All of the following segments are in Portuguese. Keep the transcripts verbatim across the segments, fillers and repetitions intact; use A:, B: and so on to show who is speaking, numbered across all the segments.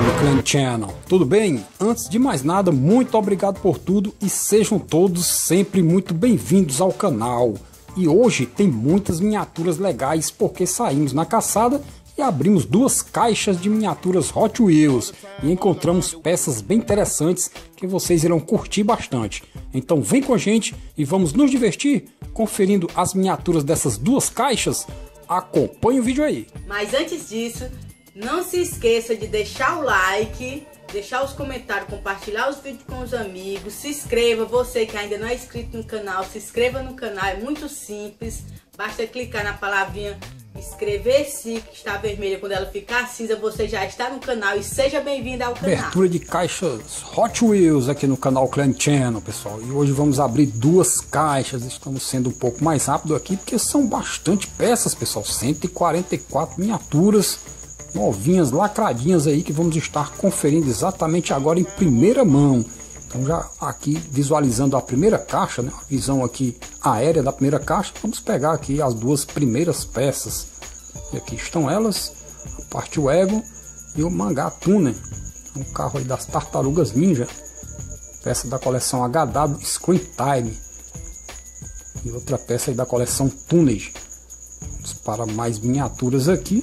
A: no Clan Channel, tudo bem? Antes de mais nada, muito obrigado por tudo e sejam todos sempre muito bem-vindos ao canal. E hoje tem muitas miniaturas legais porque saímos na caçada e abrimos duas caixas de miniaturas Hot Wheels e encontramos peças bem interessantes que vocês irão curtir bastante. Então vem com a gente e vamos nos divertir conferindo as miniaturas dessas duas caixas. Acompanhe o vídeo aí.
B: Mas antes disso, não se esqueça de deixar o like, deixar os comentários, compartilhar os vídeos com os amigos, se inscreva, você que ainda não é inscrito no canal, se inscreva no canal, é muito simples, basta clicar na palavrinha inscrever-se, que está vermelha, quando ela ficar cinza, você já está no canal e seja bem-vindo ao canal.
A: Abertura de caixas Hot Wheels aqui no canal Clan Channel, pessoal, e hoje vamos abrir duas caixas, estamos sendo um pouco mais rápido aqui, porque são bastante peças, pessoal, cento e quarenta e quatro miniaturas, novinhas, lacradinhas aí, que vamos estar conferindo exatamente agora em primeira mão. Então já aqui visualizando a primeira caixa, né, a visão aqui aérea da primeira caixa, vamos pegar aqui as duas primeiras peças. E aqui estão elas, a parte Wagon e o Mangá Tuner, um carro aí das Tartarugas Ninja, peça da coleção H W Screen Time. E outra peça aí da coleção Teenage. Vamos para mais miniaturas aqui.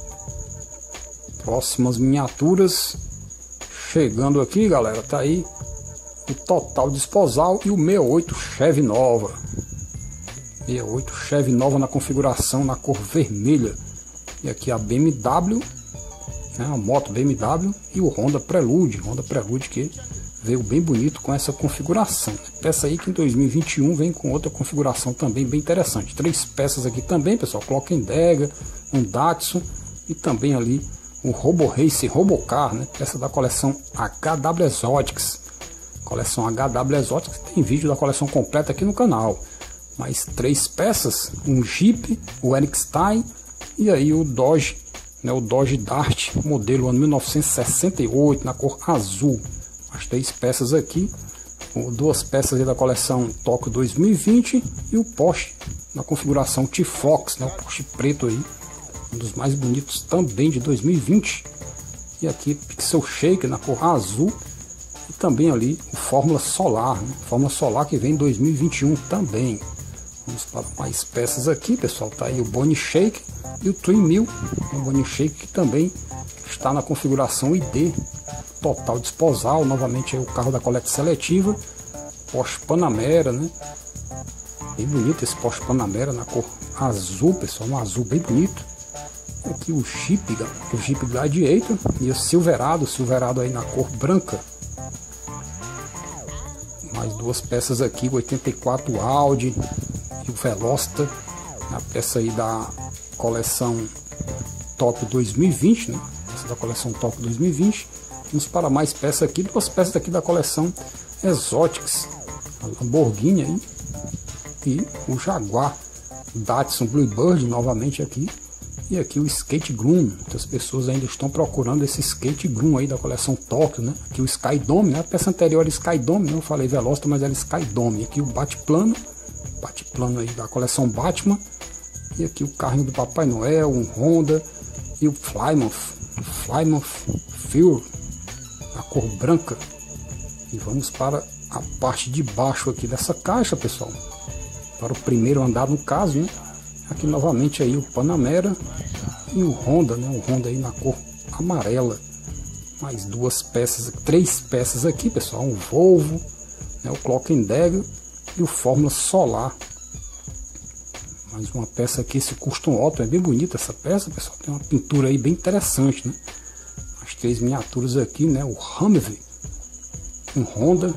A: Próximas miniaturas chegando aqui, galera, tá aí o Total Disposal e o sessenta e oito Chevy Nova. sessenta e oito Chevy Nova na configuração na cor vermelha. E aqui a B M W, né, a moto B M W e o Honda Prelude, Honda Prelude que veio bem bonito com essa configuração. Peça aí que em dois mil e vinte e um vem com outra configuração também bem interessante. Três peças aqui também, pessoal, Clock and Dagger, um Datsun e também ali o Robo Race Robocar, né? Peça da coleção H W Exotics. Coleção H W Exotics, tem vídeo da coleção completa aqui no canal. Mais três peças, um Jeep, o Erickstein e aí o Dodge, né? O Dodge Dart, modelo ano mil novecentos e sessenta e oito, na cor azul. As três peças aqui, duas peças aí da coleção Tóquio dois mil e vinte e o Porsche na configuração T-Fox, né? O Porsche preto aí. Um dos mais bonitos também de dois mil e vinte. E aqui Pixel Shaker na cor azul. E também ali o Fórmula Solar, né? Fórmula Solar que vem em dois mil e vinte e um também. Vamos para mais peças aqui, pessoal. Tá aí o Bonnie Shake e o Twin Mill. O Bonnie Shake que também está na configuração I D. Total Disposal. Novamente aí o carro da coleta seletiva. Porsche Panamera, né? Bem bonito esse Porsche Panamera na cor azul, pessoal. Um azul bem bonito. Aqui o Jeep, o Jeep Gladiator e o Silverado, Silverado aí na cor branca. Mais duas peças aqui, o oitenta e quatro Audi e o Veloster, a peça aí da coleção Tóquio dois mil e vinte, né? Essa da coleção Tóquio dois mil e vinte. Vamos para mais peças aqui, duas peças aqui da coleção Exotics, a Lamborghini aí e o Jaguar Datsun Bluebird novamente aqui. E aqui o Skate Groom, muitas pessoas ainda estão procurando esse Skate Groom aí da coleção Tóquio, né? Aqui o Sky Dome, né? A peça anterior era Sky Dome, né? Eu falei Veloster, mas era Sky Dome. Aqui o Bate-Plano, Bate-Plano aí da coleção Batman. E aqui o carrinho do Papai Noel, um Honda e o Plymouth, o Plymouth Fury, na cor branca. E vamos para a parte de baixo aqui dessa caixa, pessoal. Para o primeiro andar no caso, né? Aqui novamente aí o Panamera e o Honda, né? O Honda aí na cor amarela. Mais duas peças, três peças aqui, pessoal. Um Volvo, né? O Clock and Dagger e o Fórmula Solar. Mais uma peça aqui, esse Custom Auto, é bem bonita essa peça, pessoal. Tem uma pintura aí bem interessante, né? As três miniaturas aqui, né? O Humvee, um Honda.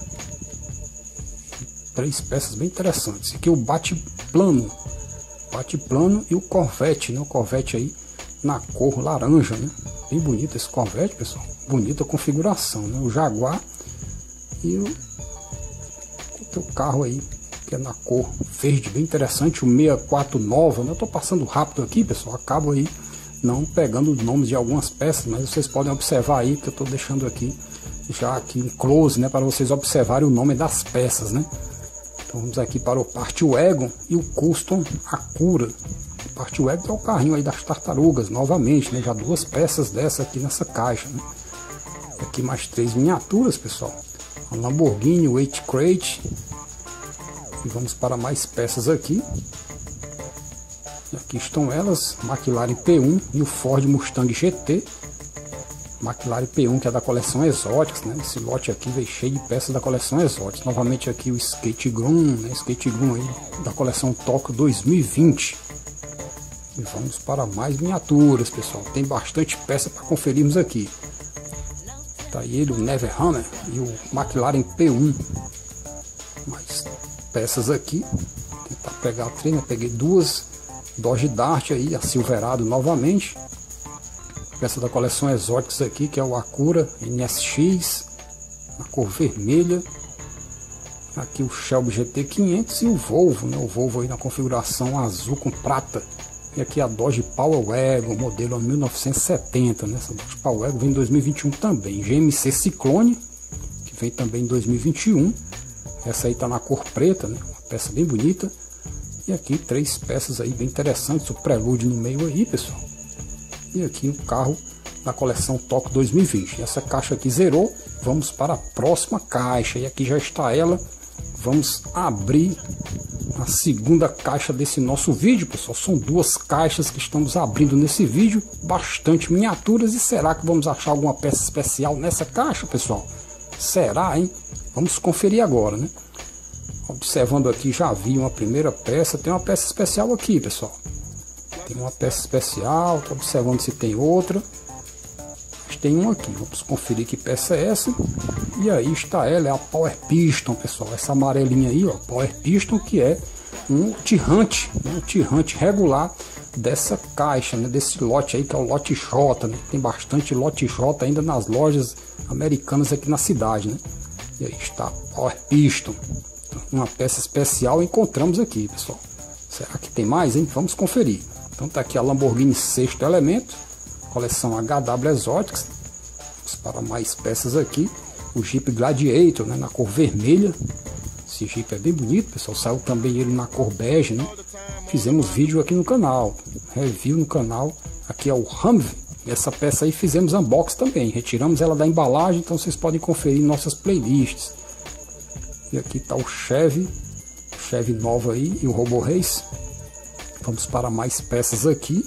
A: Três peças bem interessantes. Aqui o Bate-Plano. Bate-Plano e o Corvette, né? O Corvette aí na cor laranja, né? Bem bonito esse Corvette, pessoal. Bonita configuração, né? O Jaguar e o outro carro aí que é na cor verde, bem interessante, o sessenta e quatro Nova, né? Eu tô passando rápido aqui, pessoal. Acabo aí não pegando os nomes de algumas peças, mas vocês podem observar aí que eu tô deixando aqui já aqui em close, né? Para vocês observarem o nome das peças, né? Então vamos aqui para o Parte Wagon e o Custom Acura. O Parte Wagon é o carrinho aí das tartarugas, novamente, né? Já duas peças dessa aqui nessa caixa, né? aqui mais três miniaturas, pessoal. A Lamborghini Weight Crate. E vamos para mais peças aqui. E aqui estão elas, McLaren P um e o Ford Mustang G T. McLaren P um, que é da coleção Exotics, né? Esse lote aqui veio cheio de peças da coleção Exotics. Novamente aqui o Skate Groom, né? Skate Groom aí da coleção Tóquio dois mil e vinte. E vamos para mais miniaturas, pessoal. Tem bastante peça para conferirmos aqui. Tá aí ele, o Neverhunter e o McLaren P um. Mais peças aqui. Vou tentar pegar a trem, né? Peguei duas Dodge Dart aí, a Silverado novamente. Peça da coleção Exotics aqui, que é o Acura N S X, na cor vermelha. Aqui o Shelby G T quinhentos e o Volvo, né? O Volvo aí na configuração azul com prata. E aqui a Dodge Power Wagon, modelo mil novecentos e setenta, né? Essa Dodge Power Wagon vem em dois mil e vinte e um também. G M C Cyclone, que vem também em dois mil e vinte e um. Essa aí tá na cor preta, né? Uma peça bem bonita. E aqui três peças aí bem interessantes, o prelúdio no meio aí, pessoal. E aqui o carro da coleção Tóquio dois mil e vinte. Essa caixa aqui zerou. Vamos para a próxima caixa. E aqui já está ela. Vamos abrir a segunda caixa desse nosso vídeo, pessoal. São duas caixas que estamos abrindo nesse vídeo. Bastante miniaturas. E será que vamos achar alguma peça especial nessa caixa, pessoal? Será, hein? Vamos conferir agora, né? Observando aqui, já vi uma primeira peça. Tem uma peça especial aqui, pessoal. Tem uma peça especial. Estou observando se tem outra. Mas tem uma aqui. Vamos conferir que peça é essa. E aí está ela, é a Power Piston, pessoal. Essa amarelinha aí, ó, Power Piston, que é um tirante, né? Um tirante regular dessa caixa, né? Desse lote aí, que é o lote J, né? Tem bastante lote J ainda nas lojas americanas aqui na cidade, né? E aí está a Power Piston. Uma peça especial encontramos aqui, pessoal. Será que tem mais, hein? Vamos conferir. Então tá aqui a Lamborghini Sexto Elemento, coleção H W Exotics. Vamos para mais peças aqui. O Jeep Gladiator, né, na cor vermelha. Esse Jeep é bem bonito, pessoal. Saiu também ele na cor bege, né? Fizemos vídeo aqui no canal, review no canal. Aqui é o Humvee. Essa peça aí fizemos unboxing também. Retiramos ela da embalagem, então vocês podem conferir em nossas playlists. E aqui está o Chevy, Chevy nova aí e o Robo Race. Vamos para mais peças aqui.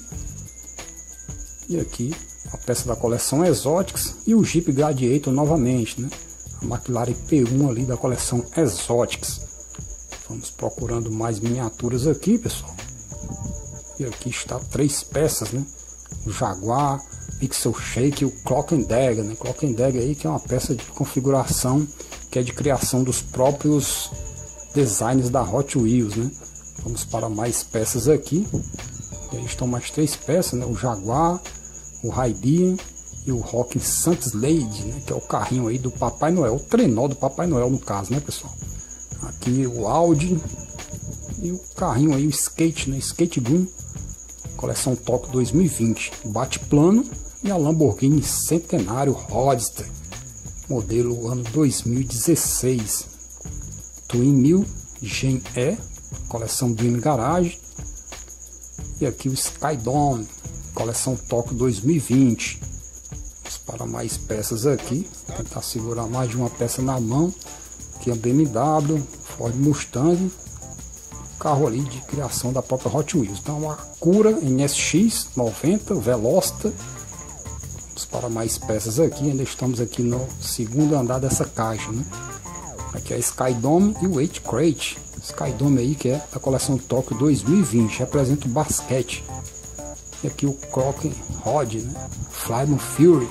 A: E aqui a peça da coleção Exotics e o Jeep Gladiator novamente, né? A McLaren P um ali da coleção Exotics. Vamos procurando mais miniaturas aqui, pessoal. E aqui está três peças, né? O Jaguar, Pixel Shake e o Clock and Dagger, né? Clock and Dagger aí, que é uma peça de configuração que é de criação dos próprios designs da Hot Wheels, né? Vamos para mais peças aqui. E aí estão mais três peças, né? O Jaguar, o Raiden e o Rock Santos Lady, né? Que é o carrinho aí do Papai Noel, o trenó do Papai Noel no caso, né, pessoal? Aqui o Audi e o carrinho aí, o Skate, né? Skate Groom, coleção Tóquio dois mil e vinte. Bate plano e a Lamborghini Centenário Roadster, modelo ano dois mil e dezesseis. Twin Mill Gen E, coleção Dream Garage. E aqui o Skydome, coleção Tóquio dois mil e vinte. Vamos para mais peças aqui. Vou tentar segurar mais de uma peça na mão. Aqui a B M W, Ford Mustang, carro ali de criação da própria Hot Wheels. Então a Acura N S X noventa, Veloster. Vamos para mais peças aqui. Ainda estamos aqui no segundo andar dessa caixa, né? Aqui é a Skydome e o Weight Crate. Skydome aí, que é da coleção Tóquio dois mil e vinte, representa o basquete. E aqui o Crock Rod, né? Flyman Fury.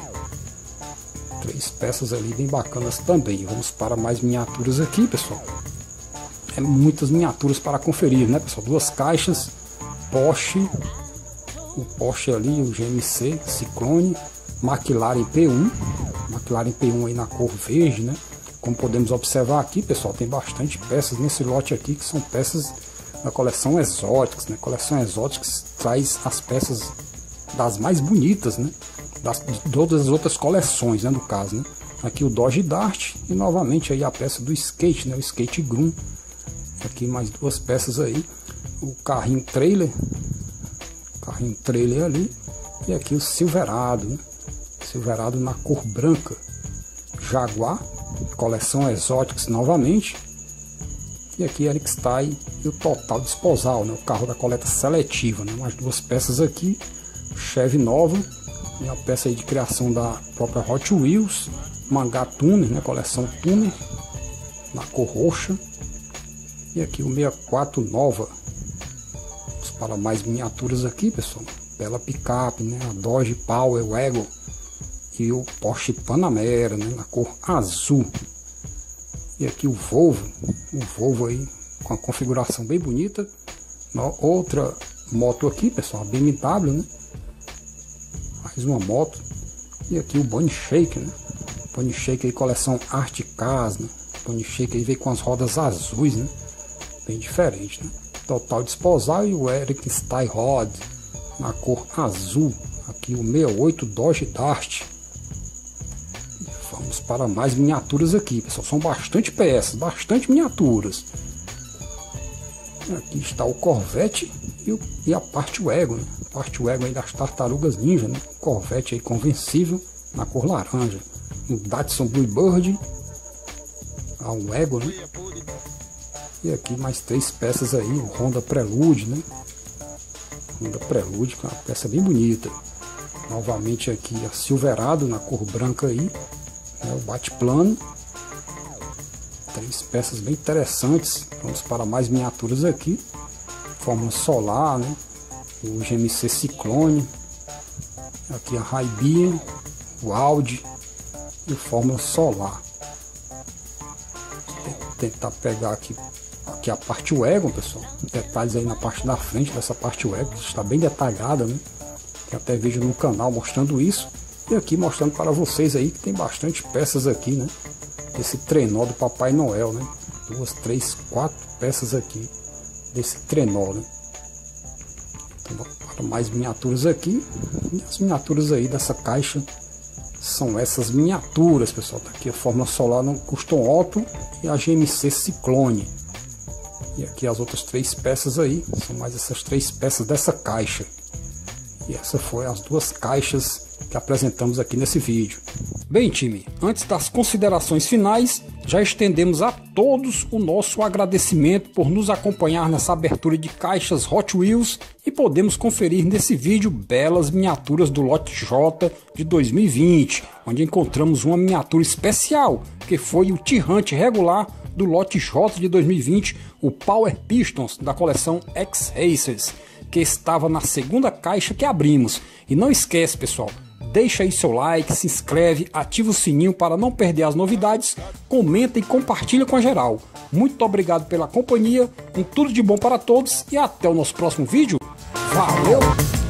A: Três peças ali bem bacanas também. Vamos para mais miniaturas aqui, pessoal. É muitas miniaturas para conferir, né, pessoal? Duas caixas, Porsche, o Porsche ali, o G M C Cyclone, McLaren P um, McLaren P um aí na cor verde, né? Como podemos observar aqui, pessoal, tem bastante peças nesse lote aqui, que são peças da coleção Exotics, né? Coleção Exotics traz as peças das mais bonitas, né? Das, de todas as outras coleções, né? No caso, né? Aqui o Dodge Dart e novamente aí a peça do Skate, né? O Skate Groom. Aqui mais duas peças aí. O carrinho trailer, carrinho trailer ali. E aqui o Silverado, né? Silverado na cor branca. Jaguar, coleção Exotics novamente. E aqui Erikstein e o Total Disposal, né? O carro da coleta seletiva, né? Mais duas peças aqui, Chevy nova, e a peça aí de criação da própria Hot Wheels, Mangá Tuner, né? Coleção Tuner, na cor roxa. E aqui o sessenta e quatro nova. Vamos para mais miniaturas aqui, pessoal. Bela picape, né? A Dodge Power Wagon e o Porsche Panamera, né? Na cor azul. E aqui o Volvo, o Volvo aí com a configuração bem bonita. Outra moto aqui, pessoal, a B M W, né? Mais uma moto. E aqui o Bunny Shake, né? Bunny Shake aí, coleção Art Cars, né? Bunny Shake aí veio com as rodas azuis, né? Bem diferente, né? Total Disposal e o Erikstein Rod na cor azul. Aqui o sessenta e oito Dodge Dart. Vamos para mais miniaturas aqui, pessoal. São bastante peças, bastante miniaturas. Aqui está o Corvette e, o, e a parte Wagon, né? A parte Wagon aí das Tartarugas Ninja, né? Corvette aí convencível na cor laranja. O Datsun Bluebird, a Wagon, né? E aqui mais três peças aí, o Honda Prelude, né? Honda Prelude, que é uma peça bem bonita. Novamente aqui a Silverado na cor branca aí. É o bate-plano, três peças bem interessantes. Vamos para mais miniaturas aqui, Fórmula Solar, né? O G M C Ciclone, aqui a Hybier, o Audi e o Fórmula Solar. Vou tentar pegar aqui, aqui a parte Wagon, pessoal, detalhes aí na parte da frente dessa parte Wagon, que está bem detalhada, né? Tem até vídeo no canal mostrando isso. E aqui mostrando para vocês aí que tem bastante peças aqui, né? Esse trenó do Papai Noel, né? Duas, três, quatro peças aqui desse trenó, né? Então, para mais miniaturas aqui. E as miniaturas aí dessa caixa são essas miniaturas, pessoal. Tá aqui a Fórmula Solar no Custom Auto e a G M C Ciclone. E aqui as outras três peças aí. São mais essas três peças dessa caixa. E essa foi as duas caixas que apresentamos aqui nesse vídeo. Bem, time, antes das considerações finais, já estendemos a todos o nosso agradecimento por nos acompanhar nessa abertura de caixas Hot Wheels e podemos conferir nesse vídeo belas miniaturas do lote J de dois mil e vinte, onde encontramos uma miniatura especial, que foi o T-Hunt regular do lote J de dois mil e vinte, o Power Pistons da coleção X-Racers, que estava na segunda caixa que abrimos. E não esquece, pessoal, deixa aí seu like, se inscreve, ativa o sininho para não perder as novidades, comenta e compartilha com a geral. Muito obrigado pela companhia, um tudo de bom para todos e até o nosso próximo vídeo. Valeu!